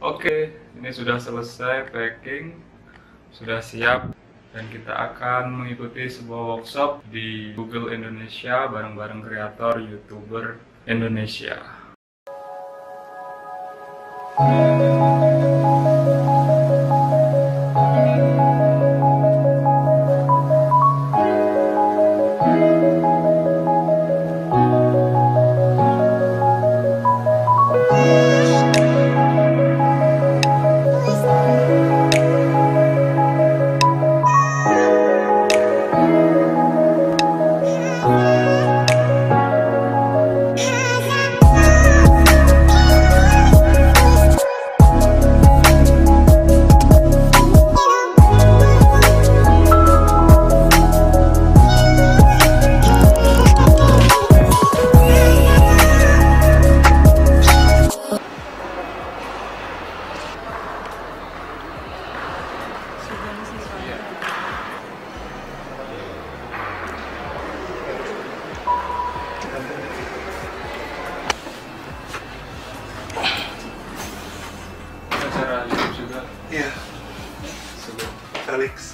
Oke, ini sudah selesai packing, sudah siap, dan kita akan mengikuti sebuah workshop di Google Indonesia bareng-bareng kreator YouTuber Indonesia. Acara YouTube juga? Iya, Felix.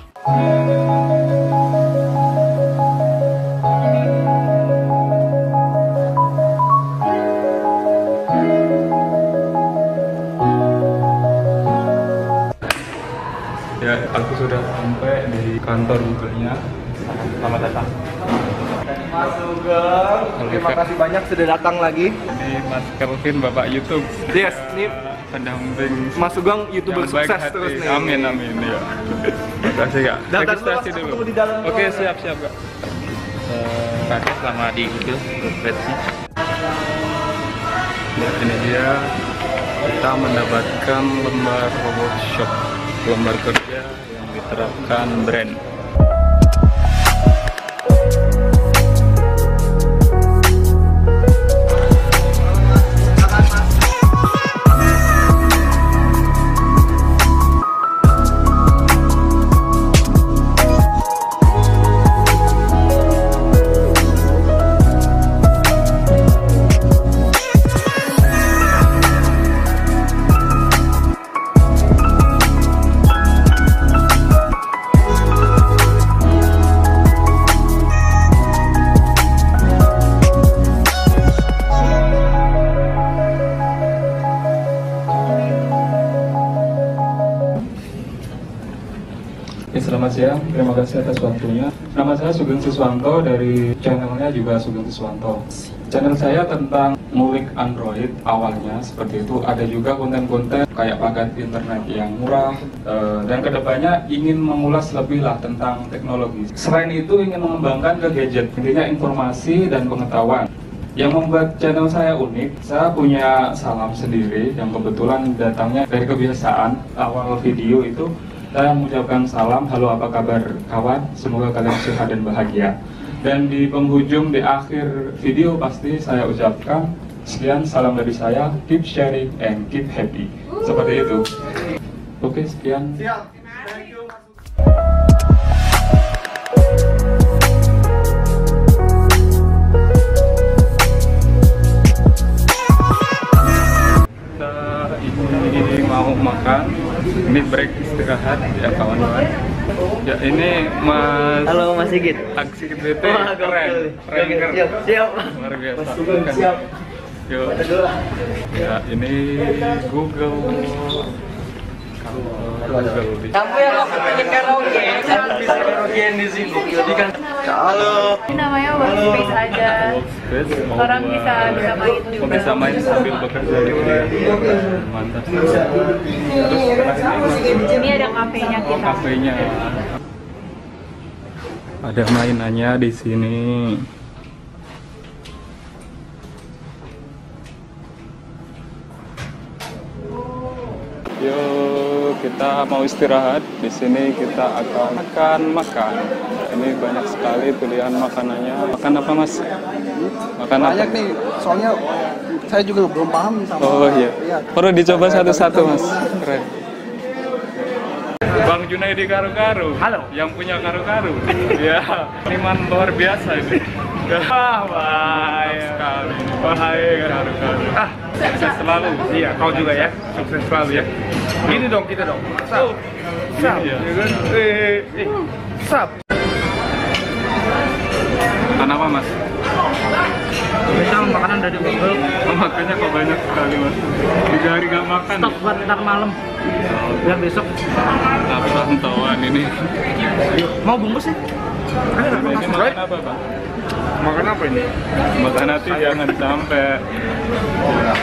Ya, aku sudah sampai di kantor Google-nya. Selamat datang. Mas Sugeng, terima kasih banyak sudah datang lagi. Ini Mas Kelvin, Bapak YouTube. Yes, ini pendamping Mas Sugeng YouTuber yang baik sukses hati. terus nih. Amin, amin ya. Terima kasih Kak. Daftar Registrasi dulu, Mas, dulu. ketemu di dalam Oke, dulu. siap Kak. Pakai selama di Google versi. Ya, ini dia, kita mendapatkan lembar workshop, lembar kerja yang diterapkan brand. Selamat siang, terima kasih atas waktunya. Nama saya Sugeng Siswanto, dari channelnya juga Sugeng Siswanto. Channel saya tentang ngulik Android awalnya seperti itu. Ada juga konten-konten kayak paket internet yang murah, dan kedepannya ingin mengulas lebih lah tentang teknologi. Selain itu ingin mengembangkan ke gadget, intinya informasi dan pengetahuan. Yang membuat channel saya unik, saya punya salam sendiri yang kebetulan datangnya dari kebiasaan awal video itu. Saya mengucapkan salam, halo apa kabar kawan, semoga kalian sehat dan bahagia. Dan di penghujung, di akhir video pasti saya ucapkan, sekian salam dari saya, keep sharing and keep happy. Seperti itu. Oke, sekian. Siap. Thank you, Mas. Ini mau makan, ini break istirahat ya kawan-kawan. Ya ini Mas. Halo Mas Sigit. Aksi BT Wah, keren, keren. Siap, siap. Luar biasa. Mas Sugeng siap. Yuk. Ya ini Google. Google di. Kamu yang waktu bikin karaoke, aku bisa karaokean di sini. Jadi kan. Halo. Ini namanya workspace aja. Workspace, mau Orang buat- bisa main juga. bisa main sambil bekerja gitu ya. Mantap. Terus Ini ada kafenya oh, kita. kafenya. Ada mainannya di sini. Yuk, kita mau istirahat. Di sini kita akan makan. Ini banyak sekali pilihan makanannya. Makan apa, Mas? Makan Banyak apa? nih, soalnya saya juga belum paham nih sama. Oh iya. Iya. Perlu dicoba satu-satu, Mas. Keren. Bang Junaidi Karu-Karu. Halo. Yang punya Karu-Karu. Ya, seniman luar biasa ini. Bahaya sekali. Bahaya kan. Sukses selalu. Iya, kau juga ya. Sukses selalu ya. Gini dong kita dong. Sap. Sap. Iya. Ya kan? Sap. Makan apa mas? Misal makanan dari Google. Oh, makanya kok banyak sekali mas. 3 hari gak makan. Stok buat ntar malam. Biar besok. Tapi rantauan ini. Mau bungkus sih? Ada nggak? Ini makan apa bang? Makan apa ini? Makan hati jangan sampai